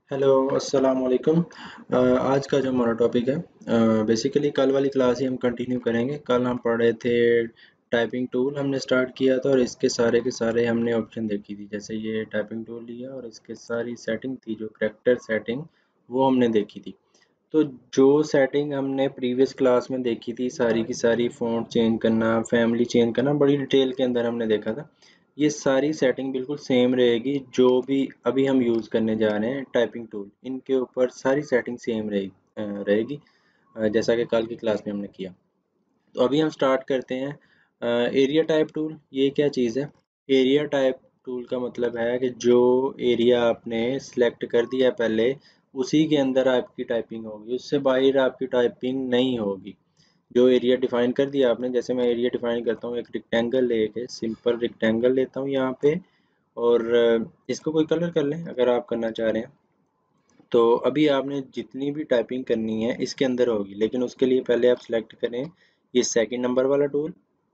Hello अस्सलाम वालेकुम। आज का जो हमारा टॉपिक है बेसिकली कल वाली क्लास ही हम कंटिन्यू करेंगे। कल हम पढ़ रहे थे टाइपिंग टूल हमने स्टार्ट किया था और इसके सारे के सारे हमने ऑप्शन देखी थी। जैसे ये टाइपिंग टूल लिया और इसके सारी सेटिंग थी जो करैक्टर सेटिंग वो हमने देखी थी। तो जो सेटिंग हमने प्रीवियस क्लास में देखी थी सारी की सारी फ़ॉन्ट चेंज करना, फैमिली चेंज करना, बड़ी डिटेल के अंदर हमने देखा था। ये सारी सेटिंग बिल्कुल सेम रहेगी जो भी अभी हम यूज़ करने जा रहे हैं टाइपिंग टूल, इनके ऊपर सारी सेटिंग सेम रहेगी जैसा कि कल की क्लास में हमने किया। तो अभी हम स्टार्ट करते हैं। एरिया टाइप टूल ये क्या चीज़ है? एरिया टाइप टूल का मतलब है कि जो एरिया आपने सेलेक्ट कर दिया पहले उसी के अंदर आपकी टाइपिंग होगी, उससे बाहर आपकी टाइपिंग नहीं होगी। जो एरिया डिफाइन कर दिया आपने, जैसे मैं एरिया डिफाइन करता हूँ, एक रेक्टेंगल लेके सिंपल रेक्टेंगल लेता हूँ यहाँ पे और इसको कोई कलर कर लें अगर आप करना चाह रहे हैं। तो अभी आपने जितनी भी टाइपिंग करनी है इसके अंदर होगी, लेकिन उसके लिए पहले आप सिलेक्ट करें ये सेकंड नंबर वाला टूल,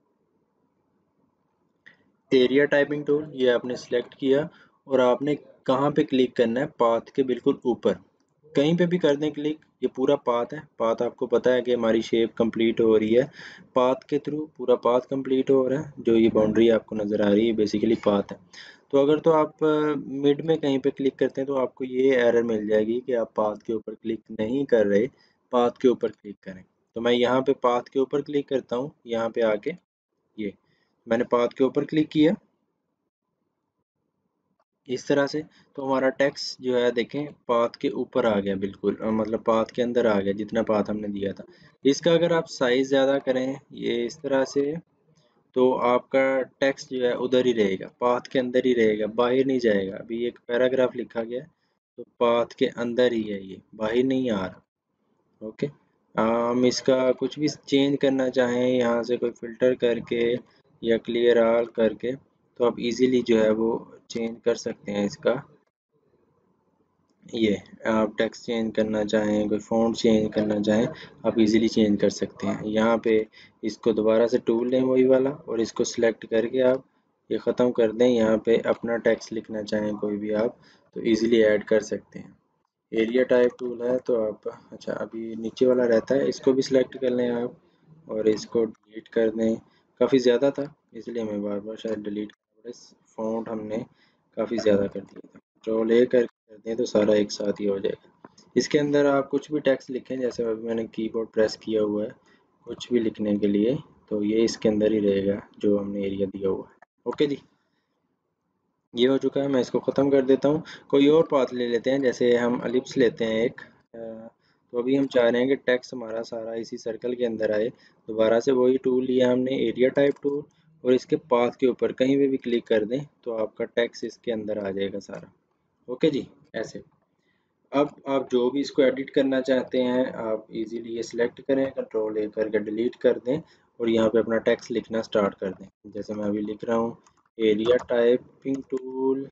एरिया टाइपिंग टूल। ये आपने सिलेक्ट किया और आपने कहाँ पे क्लिक करना है? पाथ के बिल्कुल ऊपर, कहीं पे भी कर दें क्लिक। ये पूरा पाथ है, पाथ आपको पता है कि हमारी शेप कंप्लीट हो रही है पाथ के थ्रू, पूरा पाथ कंप्लीट हो रहा है। जो ये बाउंड्री आपको नज़र आ रही है बेसिकली पाथ है। तो अगर तो आप मिड में कहीं पे क्लिक करते हैं तो आपको ये एरर मिल जाएगी कि आप पाथ के ऊपर क्लिक नहीं कर रहे, पाथ के ऊपर क्लिक करें। तो मैं यहाँ पे पाथ के ऊपर क्लिक करता हूँ, यहाँ पे आके ये मैंने पाथ के ऊपर क्लिक किया इस तरह से। तो हमारा टेक्स्ट जो है देखें पाथ के ऊपर आ गया बिल्कुल, मतलब पाथ के अंदर आ गया जितना पाथ हमने दिया था। इसका अगर आप साइज ज़्यादा करें ये इस तरह से, तो आपका टेक्स्ट जो है उधर ही रहेगा, पाथ के अंदर ही रहेगा, बाहर नहीं जाएगा। अभी एक पैराग्राफ लिखा गया है तो पाथ के अंदर ही है, ये बाहर नहीं आ रहा। ओके। हम इसका कुछ भी चेंज करना चाहें यहाँ से कोई फ़िल्टर करके या क्लियर ऑल करके, तो आप इजीली जो है वो चेंज कर सकते हैं इसका। ये आप टेक्स्ट चेंज करना चाहें, कोई फ़ॉन्ट चेंज करना चाहें, आप इजीली चेंज कर सकते हैं। यहाँ पे इसको दोबारा से टूल लें वही वाला और इसको सिलेक्ट करके आप ये ख़त्म कर दें। यहाँ पे अपना टेक्स्ट लिखना चाहें कोई भी आप तो इजीली ऐड कर सकते हैं। एरिया टाइप टूल है तो आप, अच्छा अभी नीचे वाला रहता है, इसको भी सिलेक्ट कर लें आप और इसको डिलीट कर दें। काफ़ी ज़्यादा था इसलिए हमें बार बार शायद डिलीट करना पड़े। फ़ॉन्ट हमने काफ़ी ज़्यादा कर दिया था। कंट्रोल ए कर दें तो सारा एक साथ ही हो जाएगा। इसके अंदर आप कुछ भी टेक्स्ट लिखें, जैसे अभी मैंने कीबोर्ड प्रेस किया हुआ है कुछ भी लिखने के लिए, तो ये इसके अंदर ही रहेगा जो हमने एरिया दिया हुआ है। ओके जी, ये हो चुका है। मैं इसको ख़त्म कर देता हूँ। कोई और पाथ ले लेते हैं, जैसे हम एलिप्स लेते हैं एक। तो अभी हम चाह रहे हैं कि टेक्स्ट हमारा सारा इसी सर्कल के अंदर आए। दोबारा से वही टूल लिया हमने, एरिया टाइप टूल, और इसके पाथ के ऊपर कहीं पे भी क्लिक कर दें तो आपका टेक्स्ट इसके अंदर आ जाएगा सारा। ओके जी, ऐसे। अब आप जो भी इसको एडिट करना चाहते हैं आप इजीली ये सिलेक्ट करें, कंट्रोल ए करके डिलीट कर दें और यहाँ पे अपना टेक्स्ट लिखना स्टार्ट कर दें। जैसे मैं अभी लिख रहा हूँ एरिया टाइपिंग टूल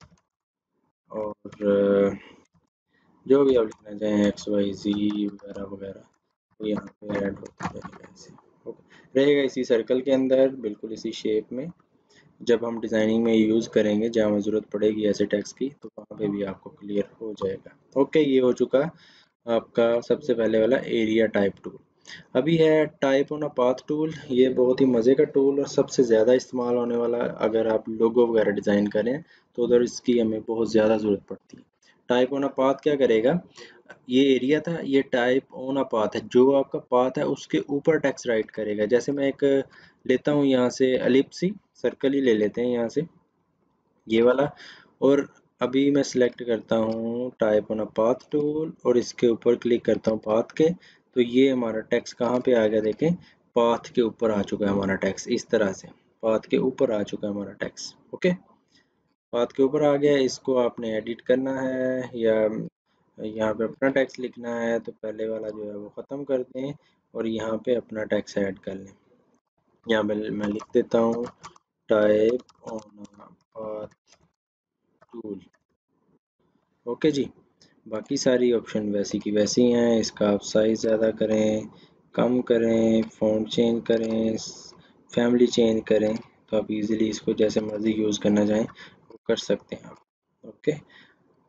और जो भी आप लिखना चाहें एक्स वाई जी वगैरह वगैरह, तो यहाँ पे ऐड होता रहेगा ऐसे। ओके, रहेगा इसी सर्कल के अंदर बिल्कुल इसी शेप में। जब हम डिज़ाइनिंग में यूज़ करेंगे जहाँ हमें ज़रूरत पड़ेगी ऐसे टेक्स्ट की तो वहाँ पे भी आपको क्लियर हो जाएगा। ओके, ये हो चुका आपका सबसे पहले वाला एरिया टाइप टूल। अभी है type on a path tool. ये बहुत ही मज़े का टूल और सबसे ज़्यादा इस्तेमाल होने वाला, अगर आप लोगो वगैरह डिज़ाइन करें तो उधर इसकी हमें बहुत ज़्यादा ज़रूरत पड़ती है। टाइप ऑन अ पाथ क्या करेगा? ये एरिया था, ये टाइप ऑन अ पाथ है, जो आपका पाथ है उसके ऊपर टेक्स्ट राइट करेगा। जैसे मैं एक लेता हूँ यहाँ से एलिप्सी, सर्कल ही ले लेते हैं यहाँ से ये वाला, और अभी मैं सिलेक्ट करता हूँ type on a path tool और इसके ऊपर क्लिक करता हूँ पाथ के, तो ये हमारा टेक्स्ट कहाँ पे आ गया देखें, पाथ के ऊपर आ चुका है हमारा टेक्स्ट। इस तरह से पाथ के ऊपर आ चुका है हमारा टेक्स्ट। ओके, पाथ के ऊपर आ गया। इसको आपने एडिट करना है या यहाँ पे अपना टेक्स्ट लिखना है तो पहले वाला जो है वो ख़त्म कर दें और यहाँ पे अपना टेक्स्ट ऐड कर लें। यहाँ पे मैं लिख देता हूँ type on path tool. Okay जी, बाकी सारी ऑप्शन वैसी की वैसी हैं। इसका आप साइज़ ज़्यादा करें, कम करें, फ़ॉन्ट चेंज करें, फैमिली चेंज करें, तो आप इजीली इसको जैसे मर्ज़ी यूज़ करना चाहें वो कर सकते हैं आप। ओके,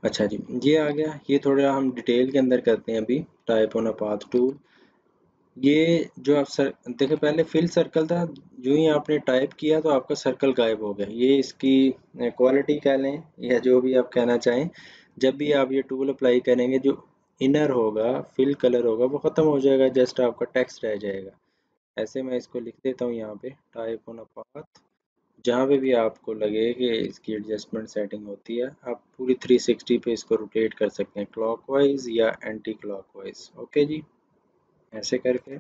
अच्छा जी, ये आ गया। ये थोड़ा हम डिटेल के अंदर करते हैं अभी। Type on a path tool, ये जो आप सर देखिए, पहले फिल सर्कल था, जो ही आपने टाइप किया तो आपका सर्कल गायब हो गया। ये इसकी क्वालिटी कह लें या जो भी आप कहना चाहें। जब भी आप ये टूल अप्लाई करेंगे, जो इनर होगा, फिल कलर होगा, वो ख़त्म हो जाएगा, जस्ट आपका टेक्स्ट रह जाएगा। ऐसे मैं इसको लिख देता हूँ यहाँ पे, टाइप ऑन अ पाथ। जहाँ पे भी आपको लगे कि इसकी एडजस्टमेंट सेटिंग होती है, आप पूरी 360 पे इसको रोटेट कर सकते हैं, क्लॉकवाइज या एंटी क्लॉकवाइज। ओके जी, ऐसे करके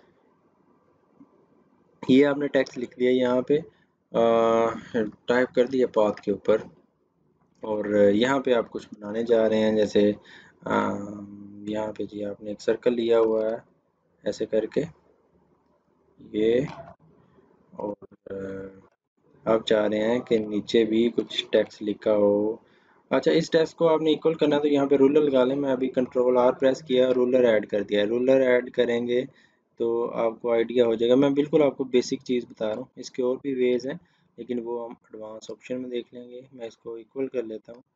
ये आपने टेक्स्ट लिख दिया यहाँ पे, टाइप कर दिया पाथ के ऊपर। और यहाँ पे आप कुछ बनाने जा रहे हैं, जैसे यहाँ पे जी आपने एक सर्कल लिया हुआ है ऐसे करके ये। और आप चाह रहे हैं कि नीचे भी कुछ टेक्स्ट लिखा हो। अच्छा, इस टेक्स्ट को आपने इक्वल करना है, तो यहाँ पे रूलर लगा लें। मैं अभी कंट्रोल आर प्रेस किया, रूलर ऐड कर दिया। रूलर ऐड करेंगे तो आपको आइडिया हो जाएगा। मैं बिल्कुल आपको बेसिक चीज़ बता रहा हूँ, इसके और भी वेज हैं, लेकिन वो हम एडवांस ऑप्शन में देख लेंगे। मैं इसको इक्वल कर लेता हूँ।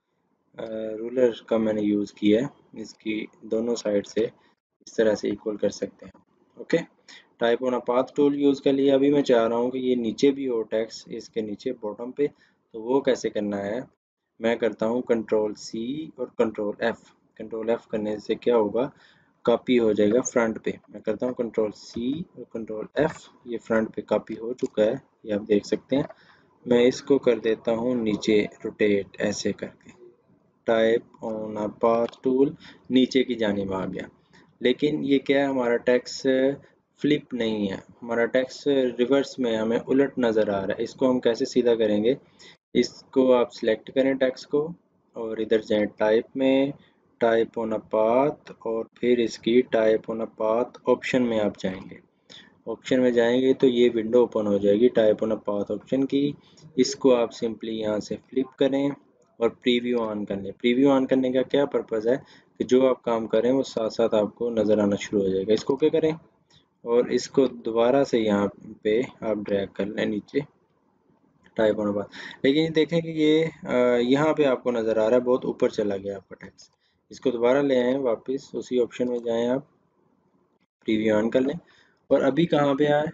रूलर का मैंने यूज़ किया है, इसकी दोनों साइड से इस तरह से इक्वल कर सकते हैं। Okay, type on a path tool use कर लिया। अभी मैं चाह रहा हूँ कि ये नीचे भी हो टेक्स्ट, इसके नीचे बॉटम पे, तो वो कैसे करना है। मैं करता हूँ कंट्रोल सी और कंट्रोल एफ। कंट्रोल एफ करने से क्या होगा, कॉपी हो जाएगा फ्रंट पे। मैं करता हूँ कंट्रोल सी और कंट्रोल एफ, ये फ्रंट पे कॉपी हो चुका है, ये आप देख सकते हैं। मैं इसको कर देता हूँ नीचे रोटेट ऐसे करके। Type on a path tool नीचे की जानिब आ गया। लेकिन ये क्या है, हमारा टेक्स्ट फ्लिप नहीं है, हमारा टेक्स्ट रिवर्स में हमें उलट नज़र आ रहा है। इसको हम कैसे सीधा करेंगे, इसको आप सिलेक्ट करें टेक्स्ट को और इधर जाएं टाइप में, टाइप ऑन अ पाथ, और फिर इसकी type on a path option में आप जाएंगे। ऑप्शन में जाएंगे तो ये विंडो ओपन हो जाएगी type on a path option की। इसको आप सिंपली यहाँ से फ्लिप करें और प्रीव्यू ऑन कर लें। प्रीव्यू ऑन करने का क्या पर्पज़ है कि जो आप काम करें वो साथ साथ आपको नज़र आना शुरू हो जाएगा। इसको क्या करें, और इसको दोबारा से यहाँ पे आप ड्रैग कर लें नीचे, टाइप होने बाद। लेकिन ये देखें कि ये यहाँ पे आपको नज़र आ रहा है बहुत ऊपर चला गया आपका टेक्स्ट। इसको दोबारा ले आएँ वापस, उसी ऑप्शन में जाएं आप, प्रीव्यू ऑन कर लें, और अभी कहाँ पे आए,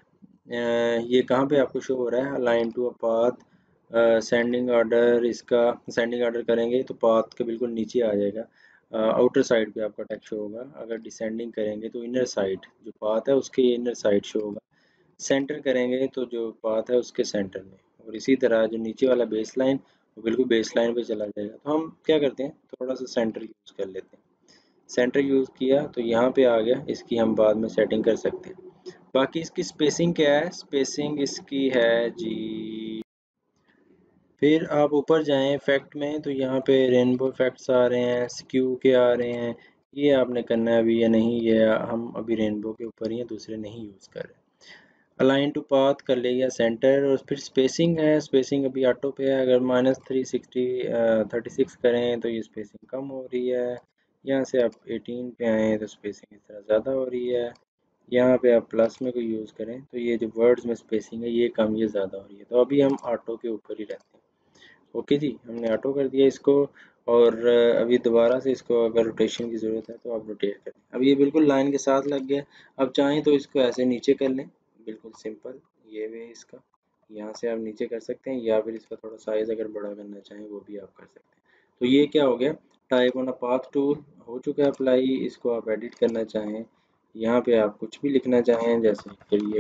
ये कहाँ पे आपको शो हो रहा है, align to a path, sending order. इसका सेंडिंग ऑर्डर करेंगे तो पाथ के बिल्कुल नीचे आ जाएगा, आउटर साइड पे आपका टेक्स्ट शो होगा। अगर डिसेंडिंग करेंगे तो इनर साइड, जो पाथ है उसके इनर साइड शो होगा। सेंटर करेंगे तो जो पाथ है उसके सेंटर में, और इसी तरह जो नीचे वाला बेस लाइन, वो बिल्कुल बेस लाइन पे चला जाएगा। तो हम क्या करते हैं, थोड़ा सा सेंटर यूज़ कर लेते हैं। सेंटर यूज़ किया तो यहाँ पे आ गया, इसकी हम बाद में सेटिंग कर सकते हैं। बाकी इसकी स्पेसिंग क्या है, स्पेसिंग इसकी है जी, फिर आप ऊपर जाएं इफेक्ट में, तो यहाँ पे रेनबो इफेक्ट्स आ रहे हैं, स्क्यू के आ रहे हैं। ये आपने करना है अभी या नहीं, ये हम अभी रेनबो के ऊपर ही हैं, दूसरे नहीं यूज़ कर रहे। अलाइन टू पाथ कर लिया सेंटर, और फिर स्पेसिंग है, स्पेसिंग अभी ऑटो पे है। अगर -360 36 करें तो ये स्पेसिंग कम हो रही है। यहाँ से आप 18 पे आएँ तो स्पेसिंग इस तरह ज़्यादा हो रही है। यहाँ पे आप प्लस में कोई यूज़ करें तो ये जो वर्ड्स में स्पेसिंग है ये कम, ये ज़्यादा हो रही है। तो अभी हम ऑटो के ऊपर ही रहते हैं। ओके जी, हमने ऑटो कर दिया इसको। और अभी दोबारा से इसको अगर रोटेशन की ज़रूरत है तो आप रोटेट करें। अब ये बिल्कुल लाइन के साथ लग गया। अब चाहें तो इसको ऐसे नीचे कर लें, बिल्कुल सिंपल ये वे इसका। यहाँ से आप नीचे कर सकते हैं, या फिर इसका थोड़ा साइज़ अगर बड़ा करना चाहें वो भी आप कर सकते हैं। तो ये क्या हो गया, type on a path tool हो चुका है अप्लाई। इसको आप एडिट करना चाहें, यहाँ पे आप कुछ भी लिखना चाहें, जैसे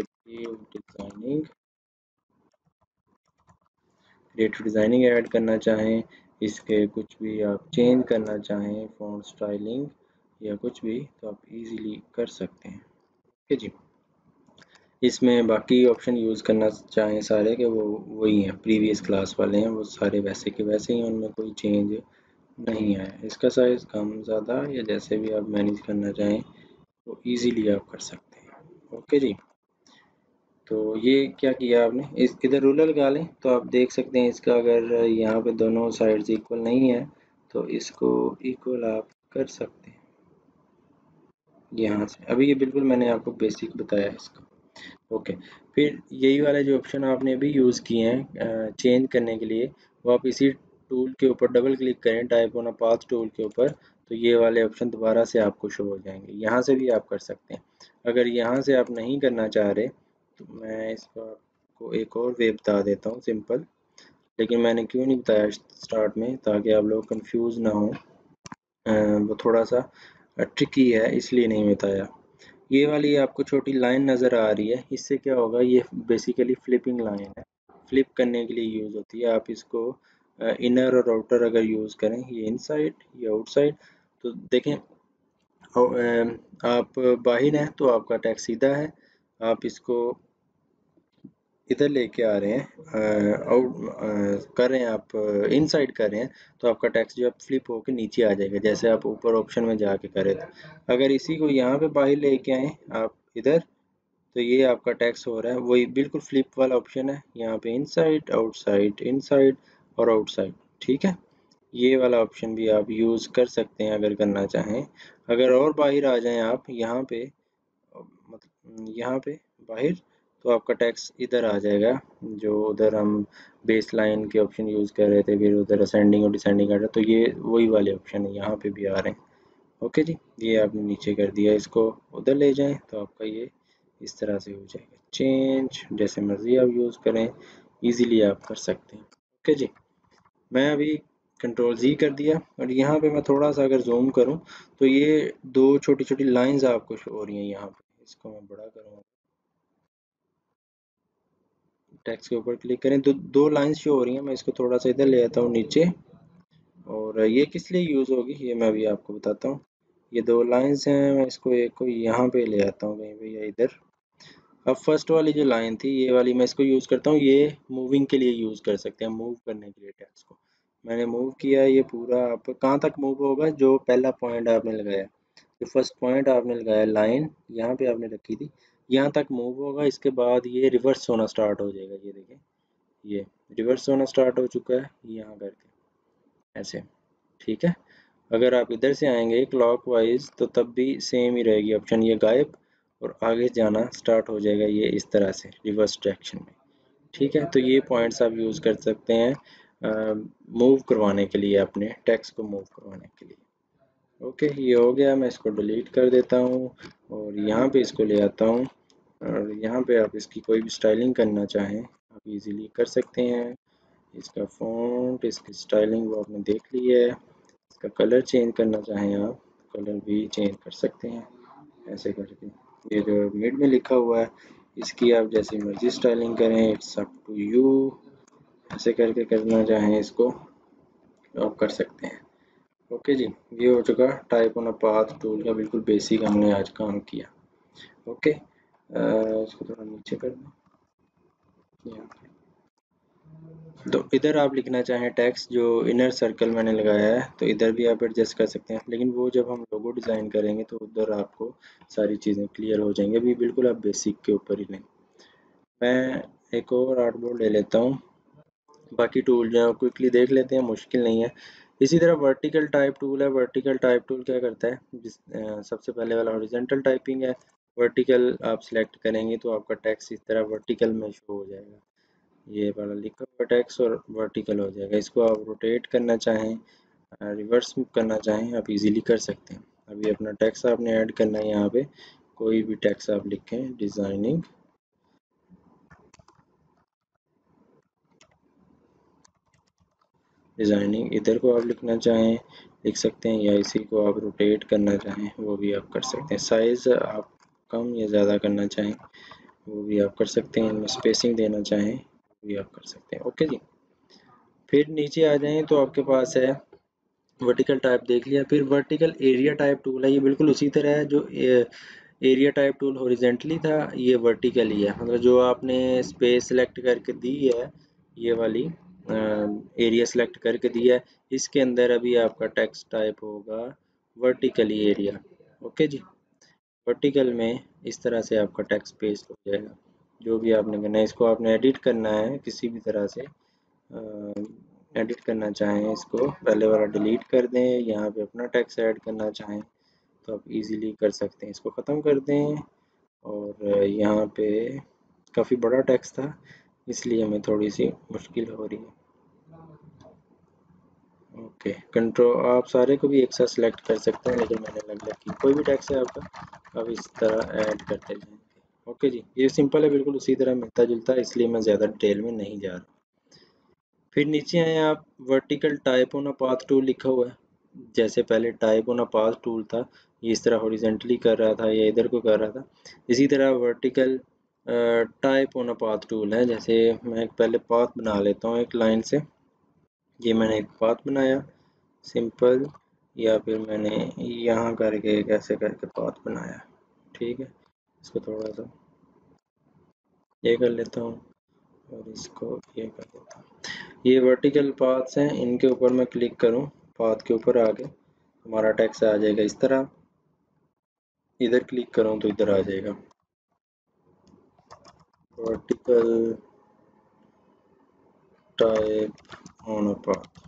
क्रिएटिव डिज़ाइनिंग ऐड करना चाहें, इसके कुछ भी आप चेंज करना चाहें, फ़ॉन्ट स्टाइलिंग या कुछ भी, तो आप इजीली कर सकते हैं। ओके जी, इसमें बाकी ऑप्शन यूज़ करना चाहें सारे के वो वही हैं, प्रीवियस क्लास वाले हैं, वो सारे वैसे के वैसे ही हैं, उनमें कोई चेंज नहीं आया। इसका साइज़ कम ज़्यादा या जैसे भी आप मैनेज करना चाहें वो इजीली आप कर सकते हैं। ओके जी, तो ये क्या किया आपने, इस इधर रूलर लगा लें तो आप देख सकते हैं इसका, अगर यहाँ पे दोनों साइड्स इक्वल नहीं है तो इसको इक्वल आप कर सकते हैं यहाँ से। अभी ये बिल्कुल मैंने आपको बेसिक बताया इसका। ओके, फिर यही वाला जो ऑप्शन आपने अभी यूज़ किए हैं चेंज करने के लिए, वो आप इसी टूल के ऊपर डबल क्लिक करें, type on a path tool के ऊपर, तो ये वाले ऑप्शन दोबारा से आपको शो हो जाएंगे। यहाँ से भी आप कर सकते हैं। अगर यहाँ से आप नहीं करना चाह रहे तो मैं इसको आपको एक और वे बता देता हूँ सिंपल, लेकिन मैंने क्यों नहीं बताया स्टार्ट में, ताकि आप लोग कंफ्यूज ना हो। वो थोड़ा सा ट्रिकी है इसलिए नहीं बताया। ये वाली आपको छोटी लाइन नज़र आ रही है, इससे क्या होगा, ये बेसिकली फ्लिपिंग लाइन है, फ्लिप करने के लिए यूज़ होती है। आप इसको इनर और आउटर अगर यूज़ करें, ये इनसाइड ये आउटसाइड, तो देखें आप बाहिर हैं तो आपका टैक्स सीधा है, आप इसको इधर लेके आ रहे हैं, आउट कर रहे हैं, आप इनसाइड कर रहे हैं, तो आपका टैक्स जो है फ्लिप होकर नीचे आ जाएगा, जैसे आप ऊपर ऑप्शन में जाके करें। तो अगर इसी को यहाँ पे बाहर लेके आए आप इधर, तो ये आपका टैक्स हो रहा है, वही बिल्कुल फ्लिप वाला ऑप्शन है, यहाँ पे इनसाइड और आउटसाइड। ठीक है, ये वाला ऑप्शन भी आप यूज़ कर सकते हैं अगर करना चाहें। अगर और बाहर आ जाएं आप यहाँ पे, मतलब यहाँ पे बाहर, तो आपका टैक्स इधर आ जाएगा, जो उधर हम बेस लाइन के ऑप्शन यूज़ कर रहे थे, फिर उधर असेंडिंग और डिसेंडिंग कर रहे, तो ये वही वाले ऑप्शन है, यहाँ पे भी आ रहे हैं। ओके जी, ये आपने नीचे कर दिया, इसको उधर ले जाएं तो आपका ये इस तरह से हो जाएगा चेंज, जैसे मर्जी आप यूज़ करें, इजीली आप कर सकते हैं। ओके जी, मैं अभी कंट्रोल जी कर दिया, और यहाँ पे मैं थोड़ा सा अगर जूम करूँ तो ये दो छोटी छोटी लाइंस आपको शो हो रही हैं यहाँ पे, इसको मैं बड़ा करूँगा, टेक्स्ट के ऊपर क्लिक करें तो दो लाइंस शो हो रही हैं, मैं इसको थोड़ा सा इधर ले आता हूँ नीचे, और ये किस लिए यूज़ होगी ये मैं अभी आपको बताता हूँ। ये दो लाइंस हैं, मैं इसको एक को यहाँ पे ले आता हूँ कहीं पे या इधर। अब फर्स्ट वाली जो लाइन थी ये वाली, मैं इसको यूज़ करता हूँ, ये मूविंग के लिए यूज़ कर सकते हैं, मूव करने के लिए टेक्स्ट को। मैंने मूव किया, ये पूरा आप कहाँ तक मूव होगा, जो पहला पॉइंट आपने लगाया, जो फर्स्ट पॉइंट आपने लगाया लाइन यहाँ पे आपने रखी थी, यहाँ तक मूव होगा, इसके बाद ये रिवर्स होना स्टार्ट हो जाएगा। ये देखें, ये रिवर्स होना स्टार्ट हो चुका है यहाँ करके, ऐसे। ठीक है, अगर आप इधर से आएंगे क्लॉकवाइज तो तब भी सेम ही रहेगी ऑप्शन, ये गायब और आगे जाना स्टार्ट हो जाएगा ये इस तरह से रिवर्स डायरेक्शन में। ठीक है, तो ये पॉइंट्स आप यूज़ कर सकते हैं मूव करवाने के लिए, अपने टेक्स्ट को मूव करवाने के लिए। ओके, ये हो गया, मैं इसको डिलीट कर देता हूँ और यहाँ पे इसको ले आता हूँ, और यहाँ पे आप इसकी कोई भी स्टाइलिंग करना चाहें आप इजीली कर सकते हैं। इसका फ़ॉन्ट, इसकी स्टाइलिंग वो आपने देख ली है। इसका कलर चेंज करना चाहें आप, कलर भी चेंज कर सकते हैं ऐसे करके। ये जो मिड में लिखा हुआ है इसकी आप जैसी मर्जी स्टाइलिंग करें, इट्स अप टू यू, ऐसे करके करना चाहें इसको आप कर सकते हैं। ओके जी, ये हो चुका type on a path tool का बिल्कुल बेसिक हमने आज काम किया। ओके, इसको थोड़ा नीचे कर दें, तो इधर आप लिखना चाहें टेक्स्ट, जो इनर सर्कल मैंने लगाया है तो इधर भी आप एडजस्ट कर सकते हैं, लेकिन वो जब हम लोगो डिज़ाइन करेंगे तो उधर आपको सारी चीज़ें क्लियर हो जाएंगी, अभी बिल्कुल आप बेसिक के ऊपर ही लें। मैं एक और आर्ट बोर्ड ले लेता हूँ, बाकी टूल जो है क्विकली देख लेते हैं, मुश्किल नहीं है। इसी तरह वर्टिकल टाइप टूल है, वर्टिकल टाइप टूल क्या करता है, सबसे पहले वाला हॉरिजॉन्टल टाइपिंग है, वर्टिकल आप सिलेक्ट करेंगे तो आपका टेक्स्ट इस तरह वर्टिकल में शो हो जाएगा, ये वाला लिखा हुआ टेक्स्ट और वर्टिकल हो जाएगा। इसको आप रोटेट करना चाहें, रिवर्स करना चाहें, आप इजीली कर सकते हैं। अभी अपना टेक्स्ट आपने ऐड करना है, यहाँ पे कोई भी टेक्स्ट आप लिखें, डिज़ाइनिंग, इधर को आप लिखना चाहें लिख सकते हैं, या इसी को आप रोटेट करना चाहें वो भी आप कर सकते हैं। साइज़ आप कम या ज़्यादा करना चाहें वो भी आप कर सकते हैं, इनमें स्पेसिंग देना चाहें वो भी आप कर सकते हैं। ओके जी, फिर नीचे आ जाएं तो आपके पास है वर्टिकल टाइप देख लिया, फिर वर्टिकल एरिया टाइप टूल है, ये बिल्कुल उसी तरह है जो एरिया टाइप टूल हॉरिजेंटली था, ये वर्टिकल ही है, मतलब जो आपने स्पेस सेलेक्ट करके दी है, ये वाली एरिया सेलेक्ट करके दिया है, इसके अंदर अभी आपका टेक्स्ट टाइप होगा वर्टिकली एरिया। ओके जी, वर्टिकल में इस तरह से आपका टेक्स्ट पेस्ट हो जाएगा, जो भी आपने करना है, इसको आपने एडिट करना है किसी भी तरह से, एडिट करना चाहें इसको पहले वाला डिलीट कर दें, यहाँ पे अपना टेक्स्ट ऐड करना चाहें तो आप इजीली कर सकते हैं, इसको ख़त्म कर दें। और यहाँ पे काफ़ी बड़ा टेक्स्ट था इसलिए हमें थोड़ी सी मुश्किल हो रही है। ओके, कंट्रोल आप सारे को भी एक साथ सेलेक्ट कर सकते हैं, लेकिन मैंने अलग अलग की। कोई भी टेक्स्ट है आपका, अब इस तरह ऐड करते जाएंगे। ओके जी, ये सिंपल है, बिल्कुल उसी तरह मिलता जुलता है, इसलिए मैं ज़्यादा डिटेल में नहीं जा रहा। फिर नीचे आए आप, vertical type on a path tool लिखा हुआ है। जैसे पहले type on a path tool था, ये इस तरह हॉरिजेंटली कर रहा था या इधर को कर रहा था, इसी तरह vertical type on a path tool है। जैसे मैं एक पहले पाथ बना लेता हूँ एक लाइन से। ये मैंने एक पाथ बनाया सिंपल, या फिर मैंने यहाँ करके कैसे करके पाथ बनाया, ठीक है। इसको थोड़ा सा ये कर लेता हूँ और इसको ये कर देता हूँ। ये वर्टिकल पाथ्स हैं, इनके ऊपर मैं क्लिक करूँ, पाथ के ऊपर आके हमारा टेक्स्ट आ जाएगा इस तरह। इधर क्लिक करूँ तो इधर आ जाएगा vertical type on a path.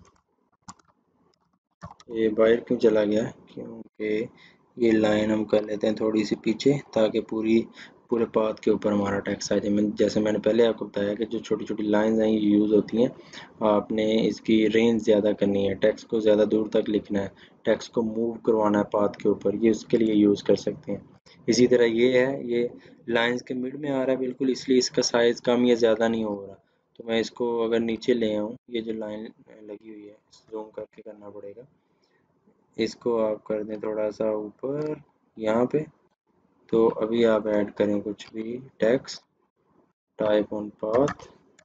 ये बाहर क्यों चला गया, क्योंकि ये लाइन हम कर लेते हैं थोड़ी सी पीछे, ताकि पूरे पाथ के ऊपर हमारा टेक्स्ट आ जाए। जैसे मैंने पहले आपको बताया कि जो छोटी छोटी लाइंस हैं ये यूज़ होती हैं, आपने इसकी रेंज ज़्यादा करनी है, टेक्स्ट को ज़्यादा दूर तक लिखना है, टेक्स्ट को मूव करवाना है पाथ के ऊपर, ये उसके लिए यूज़ कर सकते हैं। इसी तरह ये है, ये लाइंस के मिड में आ रहा है बिल्कुल, इसलिए इसका साइज़ कम या ज़्यादा नहीं हो रहा। तो मैं इसको अगर नीचे ले आऊँ, ये जो लाइन लगी हुई है जूम करके करना पड़ेगा, इसको आप कर दें थोड़ा सा ऊपर यहाँ पे। तो अभी आप ऐड करें कुछ भी text, type on path,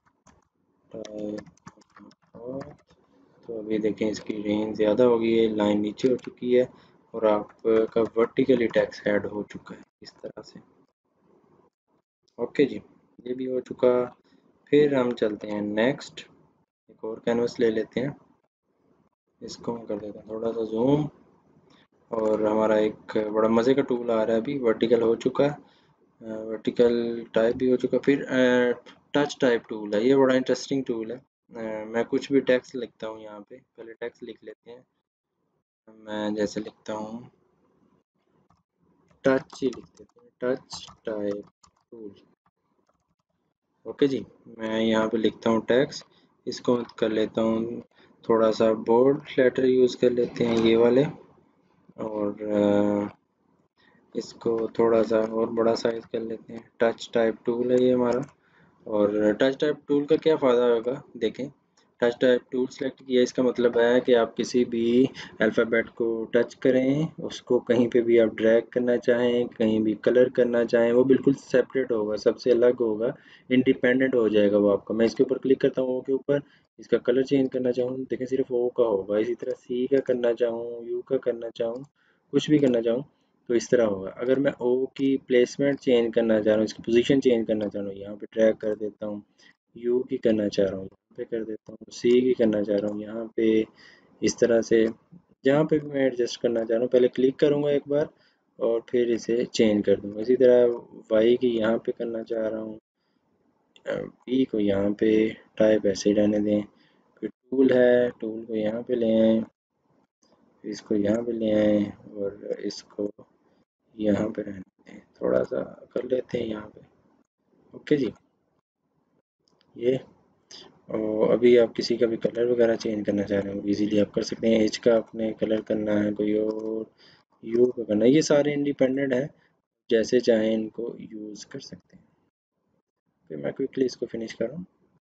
type path. तो अभी देखें इसकी रेंज ज़्यादा हो गई है, लाइन नीचे हो चुकी है और आपका वर्टिकली टेक्स्ट ऐड हो चुका है इस तरह से। ओके जी, ये भी हो चुका। फिर हम चलते हैं नेक्स्ट, एक और कैनवस ले लेते हैं, इसको मैं कर देता हूँ थोड़ा सा जूम, और हमारा एक बड़ा मज़े का टूल आ रहा है, अभी वर्टिकल हो चुका है, वर्टिकल टाइप भी हो चुका। फिर टच टाइप टूल है, ये बड़ा इंटरेस्टिंग टूल है। मैं कुछ भी टेक्स्ट लिखता हूँ यहाँ पे, पहले टेक्स्ट लिख लेते हैं। मैं जैसे लिखता हूँ टच ही लिख देते हैं, टच टाइप टूल। ओके जी, मैं यहाँ पे लिखता हूँ टेक्स्ट, इसको कर लेता हूँ थोड़ा सा बोल्ड लेटर यूज़ कर लेते हैं ये वाले, और इसको थोड़ा सा और बड़ा साइज कर लेते हैं। टच टाइप टूल है ये हमारा। और टच टाइप टूल का क्या फ़ायदा होगा, देखें, टच टाइप टूल सेलेक्ट किया, इसका मतलब है कि आप किसी भी अल्फ़ाबेट को टच करें, उसको कहीं पे भी आप ड्रैग करना चाहें, कहीं भी कलर करना चाहें, वो बिल्कुल सेपरेट होगा, सबसे अलग होगा, इंडिपेंडेंट हो जाएगा वो आपका। मैं इसके ऊपर क्लिक करता हूँ, ओ के ऊपर, इसका कलर चेंज करना चाहूँ, देखें सिर्फ ओ का होगा। इसी तरह सी का करना चाहूँ, यू का करना चाहूँ, कुछ भी करना चाहूँ तो इस तरह होगा। अगर मैं ओ की प्लेसमेंट चेंज करना चाह रहा हूँ, इसकी पोजीशन चेंज करना चाह रहा हूँ, यहाँ पे ड्रैग कर देता हूँ। यू की करना चाह रहा हूँ, यहाँ पे कर देता हूँ। सी की करना चाह रहा हूँ, यहाँ पे इस तरह से, जहाँ पे भी मैं एडजस्ट करना चाह रहा हूँ पहले क्लिक करूँगा एक बार और फिर इसे चेंज कर दूँगा। इसी तरह वाई की यहाँ पे करना चाह रहा हूँ, पी को यहाँ पे, टाइप ऐसे ही रहने दें। फिर टूल है, टूल को यहाँ पे ले आएँ, इसको यहाँ पे ले आएँ और इसको यहाँ पे रहने दें, थोड़ा सा कर लेते हैं यहाँ पे। ओके जी, ये और अभी आप किसी का भी कलर वगैरह चेंज करना चाह रहे हो इजीली आप कर सकते हैं। एज का अपने कलर करना है, कोई और यू का करना है, ये सारे इंडिपेंडेंट है, जैसे चाहें इनको यूज़ कर सकते हैं। फिर मैं क्विकली इसको फिनिश करूँ,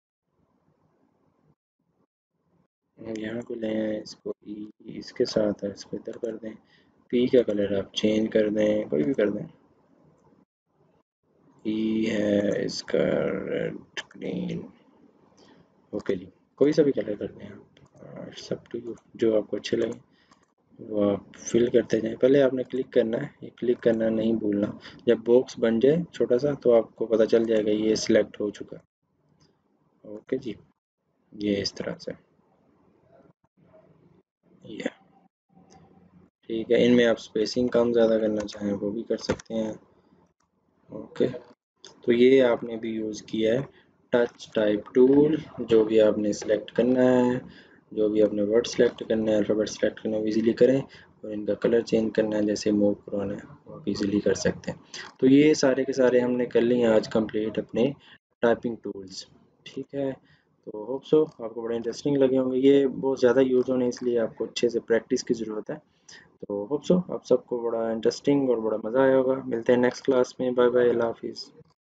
यहाँ को ले आएं, इसको ई इसके साथ है, इसको इधर कर दें। पी का कलर आप चेंज कर दें, कोई भी कर दें। ई है इसका रेड ग्रीन, ओके जी, कोई सा भी कलर कर दें आप, सब टू यू, जो आपको अच्छे लगे वो आप फिल करते जाएं। पहले आपने क्लिक करना है, ये क्लिक करना नहीं भूलना। जब बॉक्स बन जाए छोटा सा तो आपको पता चल जाएगा ये सिलेक्ट हो चुका। ओके जी, ये इस तरह से, ये ठीक है। इनमें आप स्पेसिंग कम ज़्यादा करना चाहें वो भी कर सकते हैं। ओके, तो ये आपने भी यूज़ किया है टच टाइप टूल। जो भी आपने सेलेक्ट करना है, जो भी आपने वर्ड सेलेक्ट करना है, अल्फ़ाबेट सेलेक्ट करना है, इजीली करें, और इनका कलर चेंज करना है, जैसे मूव करवाना है वो आप इजीली कर सकते हैं। तो ये सारे के सारे हमने कर लिए आज कंप्लीट अपने टाइपिंग टूल्स, ठीक है। तो होप सो आपको बड़े इंटरेस्टिंग लगे होंगे। ये बहुत ज़्यादा यूज़ होने इसलिए आपको अच्छे से प्रैक्टिस की ज़रूरत है। तो होप सो आप सबको बड़ा इंटरेस्टिंग और बड़ा मज़ा आया होगा। मिलते हैं नेक्स्ट क्लास में। बाय बाय, अल्लाह हाफिज़।